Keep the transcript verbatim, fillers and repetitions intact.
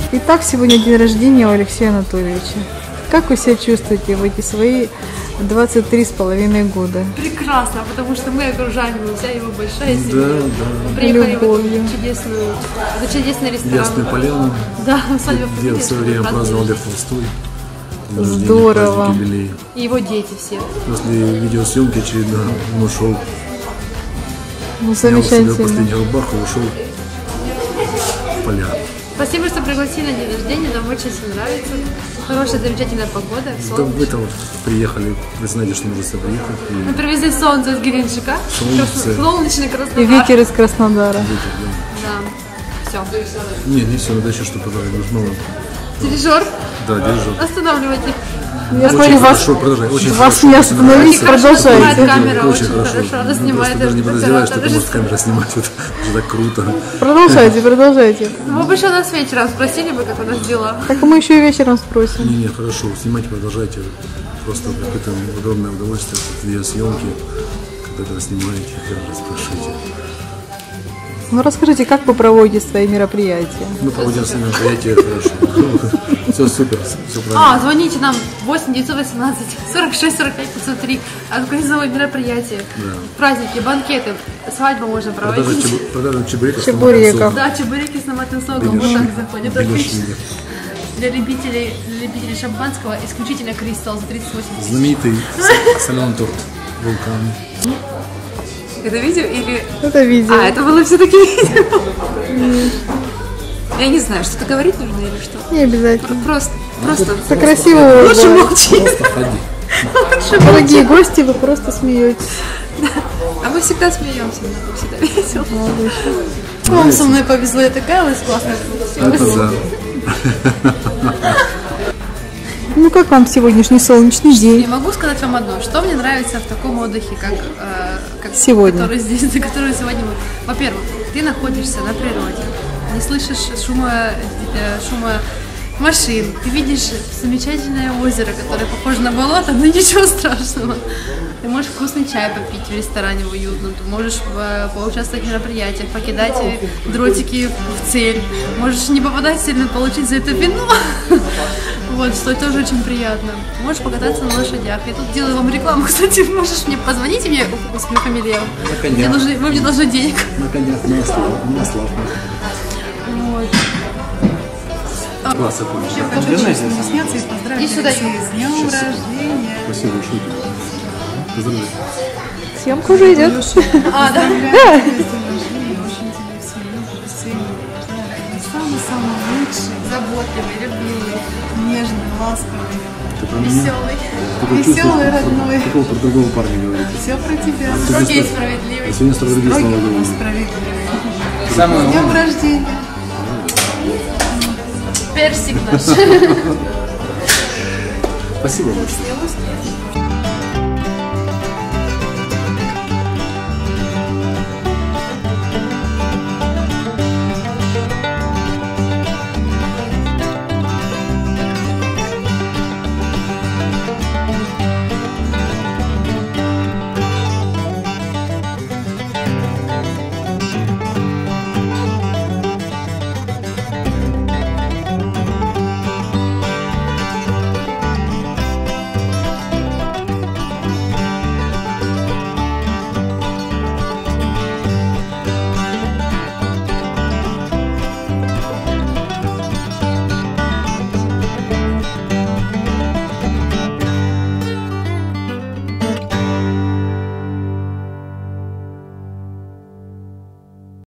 Итак, сегодня день рождения у Алексея Анатольевича. Как вы себя чувствуете в эти свои двадцать три с половиной года? Прекрасно, потому что мы окружаем его, вся его большая семья. Да, да. Мы приехали Любовью. в эту чудесную, это чудесный ресторан. Ясную поляну, Да, мы с вами где в свое время праздновал Лев Толстой. День рождения, Здорово. праздник юбилей. И его дети все. После видеосъемки очередно он ушел. Ну, Снял себе замечательно. последнюю рубаху и ушел в поля. Спасибо, что пригласили на день рождения, нам очень все нравится. Хорошая, замечательная погода, Да, солнце. вы-то вот приехали, вы знаете, что нужно сюда приехать. И Мы привезли солнце из Геленджика, Солнце. солнечный Краснодар. И ветер из Краснодара. ветер, Да, все. да. Не, не все, надо еще что подарить. Мало. Дирижер, Да, держу. останавливайте. Я Очень смотрю, вас, хорошо, продолжай. Очень вас хорошо, не очень остановить, нравится. Хорошо снимает продолжайте. камера, очень хорошо. хорошо. Она Ну, снимает просто даже не этот подозреваешь, что это оператор. может камера снимать. Это, это так круто. Продолжайте, продолжайте. Вы бы еще нас вечером спросили бы, как у нас дела. Так мы еще и вечером спросим. Не, не, хорошо, снимайте, продолжайте. Просто какое-то огромное удовольствие от видеосъемки, когда вы снимаете, спрашиваете. Ну расскажите, как вы проводите свои мероприятия? Мы проводим свои мероприятия хорошо. Все супер, все правильно. А, звоните нам восемь девятьсот восемнадцать сорок шесть сорок пять пятьсот три. Организовывать мероприятия, Да. праздники, банкеты, свадьбу можно Продажа, проводить. чебу, продажа чебуреков. Чебуреков. Да, чебуреки с томатным соком, вот Беляши. так заходит, отлично. Беляши. Для любителей, для любителей шампанского исключительно Кристалл за тридцать восемь тысяч. Знаменитый соленый торт вулкан. Это видео или... Это видео. А, это было все-таки видео. Я не знаю, что-то говорить нужно или что? Не обязательно. Просто, просто. Это красиво. Лучше улыбаясь. молчи. Просто ходи. Дорогие гости, вы просто смеетесь. А мы всегда смеемся, нам всегда весело. Вам со мной повезло, я такая у вас классная получилась. Это да. Ну как вам сегодняшний солнечный Я день? могу сказать вам одно, что мне нравится в таком отдыхе, как, э, как Сегодня. который здесь, на который сегодня мы. Во-первых, ты находишься на природе, не слышишь шума, э, шума машин, ты видишь замечательное озеро, которое похоже на болото, но ничего страшного. Ты можешь вкусный чай попить в ресторане уютном, ты можешь э, поучаствовать в мероприятиях, покидать э, дротики в цель, можешь не попадать сильно, получить за это вино. Вот, что тоже очень приятно. Можешь покататься на лошадях. Я тут делаю вам рекламу, кстати, можешь мне позвоните мне, господи, фамилия. Мне нужны, вы мне должны денег. На конях, на ослах, на ослах. Вот. Класс, это Хочу сняться и поздравить И сюда. Алексея с днем рождения. Спасибо большое. Поздравляю. Съемка уже идет. А, да. Поздравляю тебя с днем рождения. Очень тебя все любят, ценят. Самый-самый лучший, Заботливый, любимый, нежный, ласковый, Ты про меня? веселый. Такое чувство, веселый, что- родной. Какого про другого парня говорите? Все про тебя. Строгий и А справедливый. сегодня строго другие слова Строгий, но говорили. справедливый. Самое С днем рождения. Персик наш. Спасибо большое.